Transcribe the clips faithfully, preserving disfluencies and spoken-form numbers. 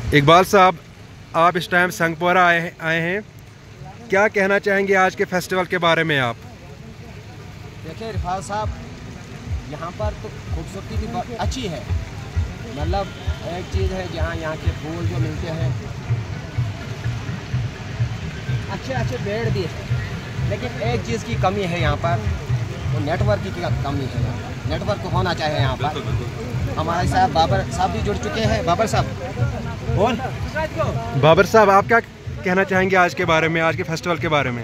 इकबाल साहब, आप इस टाइम संगपोरा आए आए हैं, क्या कहना चाहेंगे आज के फेस्टिवल के बारे में आप? देखिए इरफान साहब, यहाँ पर तो खूबसूरती भी बहुत अच्छी है। मतलब एक चीज़ है जहाँ यहाँ के फूल जो मिलते हैं, अच्छे अच्छे पेड़ भी है, लेकिन एक चीज़ की कमी है यहाँ पर, वो नेटवर्क की कमी है। यहाँ पर नेटवर्क होना चाहिए यहाँ पर। हमारे साथ बाबर साहब भी जुड़ चुके हैं। बाबर साहब कौन? बाबर साहब, आप क्या कहना चाहेंगे आज के बारे में, आज के फेस्टिवल के बारे में?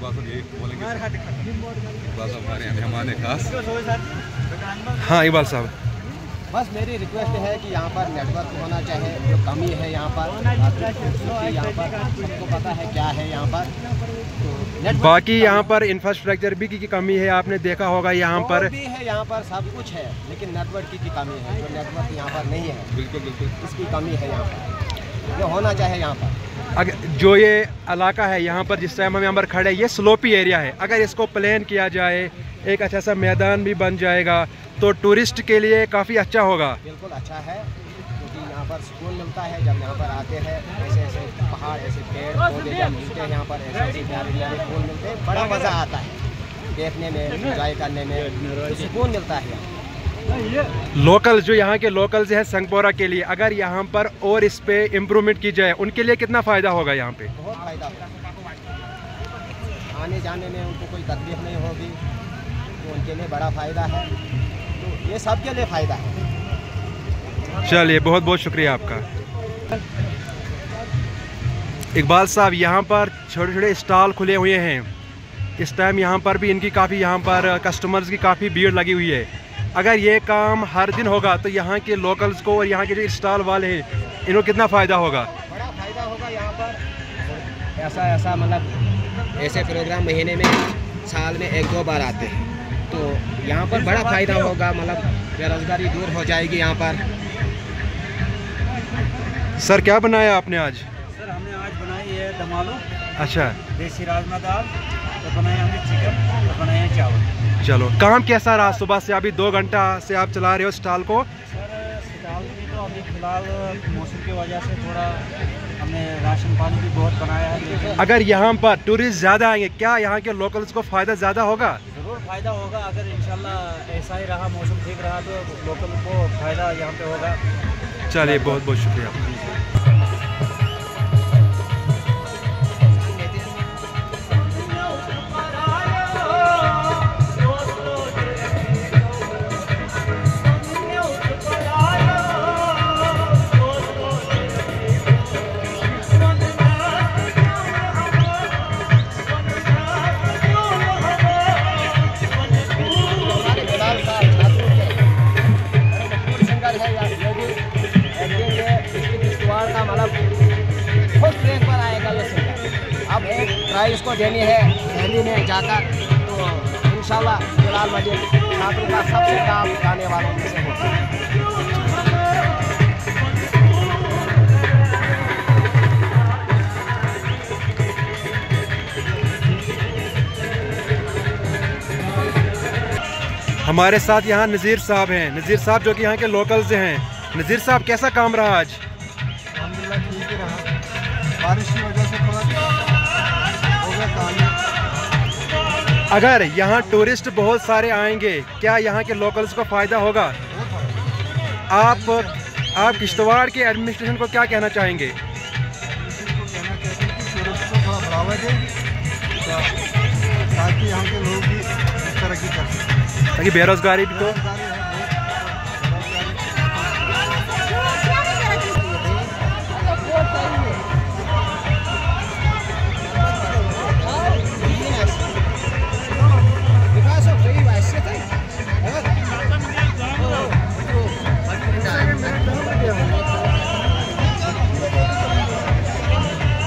हाँ इकबाल साहब, बस मेरी रिक्वेस्ट है कि यहाँ पर नेटवर्क होना चाहिए, जो कमी है यहाँ पर। यहाँ पर सबको पता है क्या है यहाँ पर, तो बाकी यहाँ पर इंफ्रास्ट्रक्चर भी की कमी है, आपने देखा होगा यहाँ पर भी है, यहाँ पर सब कुछ है, लेकिन नेटवर्क की, की कमी है। जो नेटवर्क यहाँ पर नहीं है, बिल्कुल बिल्कुल इसकी कमी है यहाँ पर, जो होना चाहिए यहाँ पर। अगर जो ये इलाका है यहाँ पर, जिस टाइम हम यहाँ पर खड़े, ये स्लोपी एरिया है। अगर इसको प्लान किया जाए, एक अच्छा सा मैदान भी बन जाएगा, तो टूरिस्ट के लिए काफ़ी अच्छा होगा। बिल्कुल अच्छा है, क्योंकि यहाँ पर सुकून मिलता है जब यहाँ पर आते हैं। ऐसे ऐसे पहाड़, ऐसे पेड़ पौधे जब मिलते हैं यहाँ पर, ऐसे ऐसे प्यारे प्यारे फूल मिलते हैं, बड़ा मज़ा आता है देखने में, एंजॉय करने में, तो सुकून मिलता है यहाँ। लोकल जो यहाँ के लोकल्स हैं संगपोरा के लिए, अगर यहाँ पर और इस पे इम्प्रूवमेंट की जाए, उनके लिए कितना फ़ायदा होगा? यहाँ पे बहुत फ़ायदा होगा, आने जाने में उनको कोई तकलीफ नहीं होगी, तो उनके लिए बड़ा फ़ायदा है। तो ये सब के लिए फ़ायदा है। चलिए, बहुत बहुत शुक्रिया आपका। इकबाल साहब, यहाँ पर छोटे छोटे स्टॉल खुले हुए हैं इस टाइम, यहाँ पर भी इनकी काफ़ी, यहाँ पर कस्टमर्स की काफ़ी भीड़ लगी हुई है। अगर ये काम हर दिन होगा तो यहाँ के लोकल्स को और यहाँ के जो स्टॉल वाले हैं, इनको कितना फ़ायदा होगा? बड़ा फ़ायदा होगा यहाँ पर। ऐसा ऐसा मतलब ऐसे प्रोग्राम महीने में, साल में एक दो बार आते हैं, तो यहाँ पर बड़ा फ़ायदा होगा। मतलब बेरोज़गारी दूर हो जाएगी यहाँ पर। सर, क्या बनाया आपने आज? सर, हमने आज बनाई है दम आलू, अच्छा, देसी राजमा दाल, तो बनाए हमने चिकन, तो बनाए हैं चावल। चलो, काम कैसा रहा सुबह से? अभी दो घंटा से आप चला रहे हो स्टॉल को। सर, स्टॉल में तो अभी फ़िलहाल मौसम की वजह से थोड़ा हमने राशन पानी भी बहुत बनाया है। अगर यहाँ पर टूरिस्ट ज़्यादा आएंगे, क्या यहाँ के लोकल्स को फ़ायदा ज़्यादा होगा? ज़रूर फ़ायदा होगा। अगर इंशाल्लाह ऐसा ही रहा, मौसम ठीक रहा, तो लोकल को फ़ायदा यहाँ पे होगा। चलिए, बहुत बहुत शुक्रिया। अब एक ट्राई इसको देनी है दिल्ली में जाकर, तो इंशाल्लाह बिलाल मजीद छात्रों का सबसे काम गाने वालों में से होगा। हमारे साथ यहाँ नज़ीर साहब हैं। नज़ीर साहब जो कि यहाँ के लोकल्स हैं। नज़ीर साहब, कैसा काम रहा आज? अल्हम्दुलिल्लाह ठीक ही रहा, बारिश की वजह से थोड़ा हो गया काम। अगर यहाँ टूरिस्ट बहुत सारे आएंगे, क्या यहाँ के लोकल्स को फ़ायदा होगा? आप आप किश्तवाड़ के एडमिनिस्ट्रेशन को क्या कहना चाहेंगे? को कहना चाहते हैं कि टूरिस्ट को थोड़ा बढ़ावा दें, ताकि यहाँ के लोग भी तरक्की कर सकें, ताकि बेरोज़गारी भी तो बेरोज़गारी